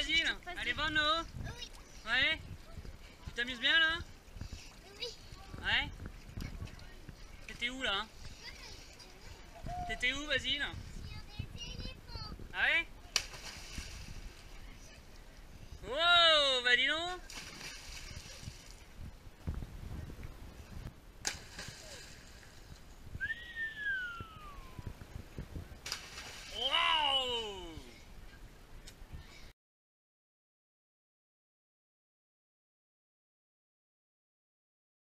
facile. Allez, Vano. Oui. Ouais. Tu t'amuses bien là? Oui. Ouais. T'étais où là? T'étais où, Basile? Sur des éléphants. Ah ouais?